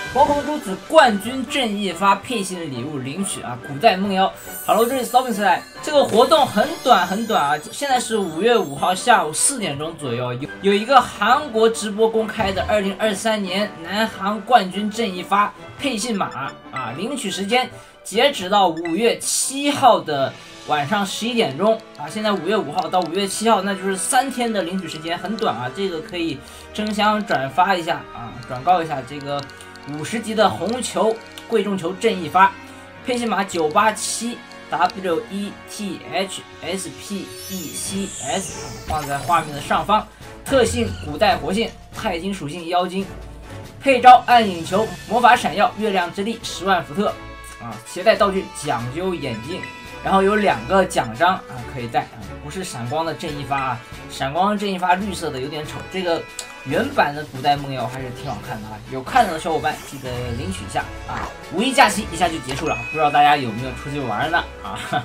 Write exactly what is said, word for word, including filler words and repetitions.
黄红珠子冠军正义发配信礼物领取啊！古代梦妖 ，Hello， 这里是 Robin 来。这个活动很短很短啊，现在是五月五号下午四点钟左右，有有一个韩国直播公开的二零二三年南韩冠军正义发配信码啊，领取时间截止到五月七号的晚上十一点钟啊。现在五月五号到五月七号，那就是三天的领取时间，很短啊。这个可以争相转发一下啊，转告一下这个。五十级的红球贵重球正义发，配信码九八七 W E T H S P E C S， 放在画面的上方。特性古代活性，钛金属性妖精。配招暗影球，魔法闪耀，月亮之力，十万伏特。啊，携带道具讲究眼镜，然后有两个奖章啊可以带啊，不是闪光的正义发啊，闪光正义发绿色的有点丑，这个。原版的古代梦妖还是挺好看的啊，有看到的小伙伴记得领取一下啊！五一假期一下就结束了，不知道大家有没有出去玩呢啊？